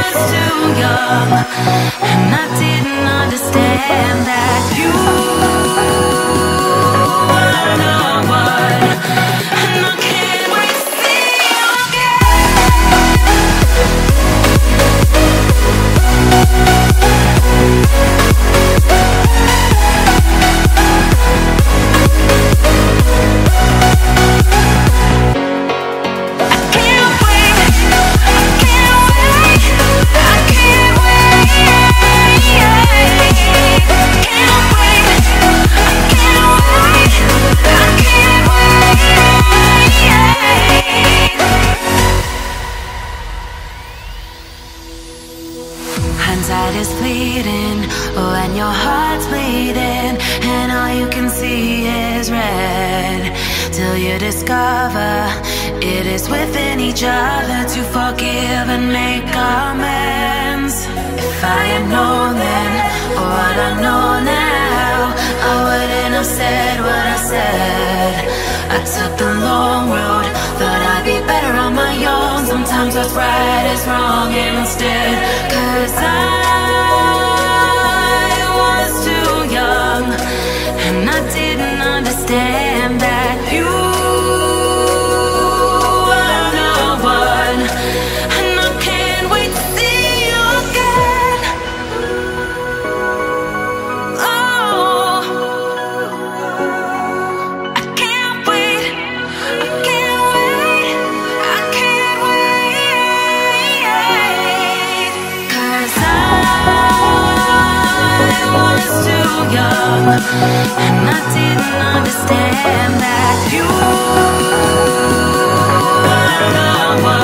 was too young, and I didn't understand that you were the one. And I can't wait to see you hindsight is fleeting when your heart's bleeding and all you can see is red, till you discover it is within each other to forgive and make amends. If I had known then what I know now, I wouldn't have said what I said. I took the long road, thought I'd be better on my own. Sometimes what's right is wrong instead, 'cause I was too young, and I didn't understand that you were the one. And I can't wait to see you again. Oh, I can't wait, I can't wait, I can't wait, 'cause I was too young, and I didn't understand that you were the one.